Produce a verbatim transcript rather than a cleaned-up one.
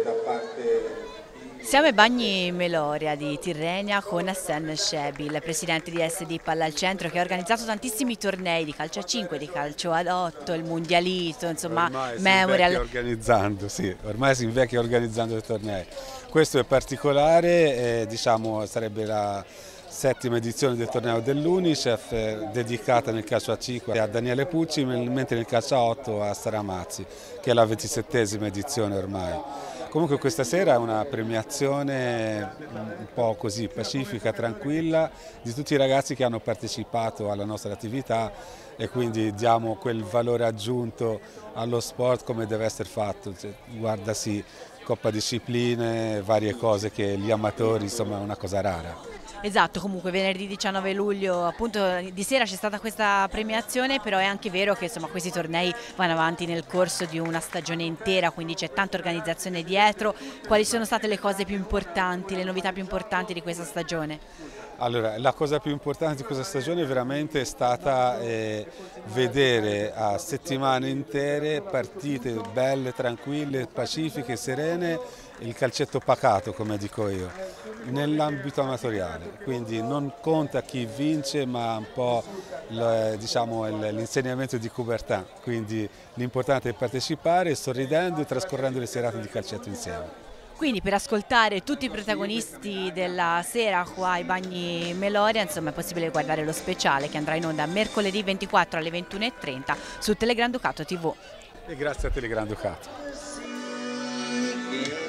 da parte... Siamo ai Bagni Meloria di Tirrenia con Hassan Shebil, presidente di S D Palla al Centro, che ha organizzato tantissimi tornei di calcio a cinque, di calcio ad otto, il Mundialito, insomma, Ormai Memorial. si invecchia organizzando, sì, ormai si invecchia organizzando i tornei. Questo è particolare, eh, diciamo, sarebbe la settima edizione del torneo dell'Unicef, eh, dedicata nel calcio a cinque a Daniele Pucci, mentre nel calcio a otto a Sara Mazzi, che è la ventisettesima edizione ormai. Comunque questa sera è una premiazione un po' così pacifica, tranquilla, di tutti i ragazzi che hanno partecipato alla nostra attività e quindi diamo quel valore aggiunto allo sport come deve essere fatto. Cioè, guardasi Coppa Discipline, varie cose che gli amatori, insomma, è una cosa rara. Esatto, comunque venerdì diciannove luglio appunto di sera c'è stata questa premiazione, però è anche vero che insomma questi tornei vanno avanti nel corso di una stagione intera, quindi c'è tanta organizzazione dietro. Quali sono state le cose più importanti, le novità più importanti di questa stagione? Allora, la cosa più importante di questa stagione veramente è stata eh, vedere a settimane intere partite belle, tranquille, pacifiche, serene, il calcetto pacato, come dico io, nell'ambito amatoriale. Quindi non conta chi vince, ma un po' diciamo, l'insegnamento di Coubertin. Quindi l'importante è partecipare, sorridendo e trascorrendo le serate di calcetto insieme. Quindi per ascoltare tutti i protagonisti della sera qua ai Bagni Meloria, insomma è possibile guardare lo speciale che andrà in onda mercoledì ventiquattro alle ventuno e trenta su Telegranducato tivù. E grazie a Telegranducato.